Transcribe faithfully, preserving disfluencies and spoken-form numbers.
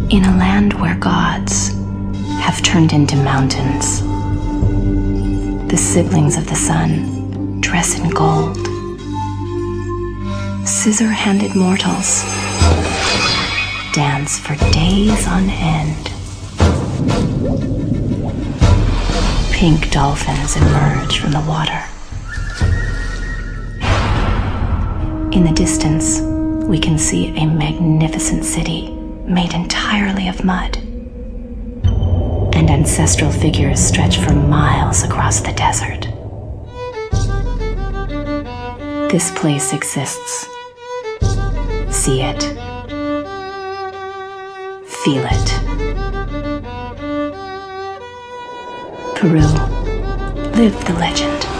In a land where gods have turned into mountains, the siblings of the sun dress in gold. Scissor-handed mortals dance for days on end. Pink dolphins emerge from the water. In the distance, we can see a magnificent city made entirely of mud, and ancestral figures stretch for miles across the desert. This place exists. See it. Feel it. Peru, live the legend.